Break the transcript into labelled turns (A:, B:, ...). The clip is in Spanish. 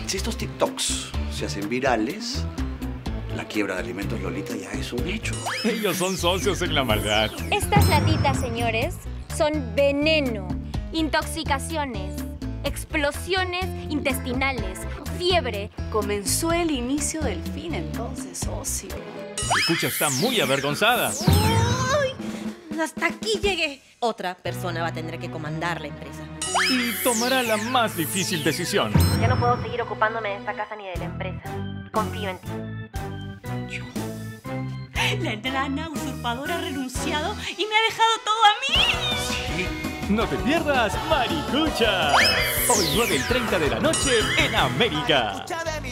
A: Si estos TikToks se hacen virales, la quiebra de Alimentos Lolita ya es un hecho.
B: Ellos son socios en la maldad.
C: Estas latitas, señores, son veneno, intoxicaciones, explosiones intestinales, fiebre.
D: Comenzó el inicio del fin entonces, socio.
B: Escucha, está muy avergonzada.
E: ¡Uy! Hasta aquí llegué. Otra persona va a tener que comandar la empresa.
B: Y tomará la más difícil decisión.
C: Ya no puedo seguir ocupándome de esta casa ni de la empresa. Confío en ti.
D: La enana usurpadora ha renunciado y me ha dejado todo a mí.
B: No te pierdas Maricucha. Hoy 9:30 de la noche en América.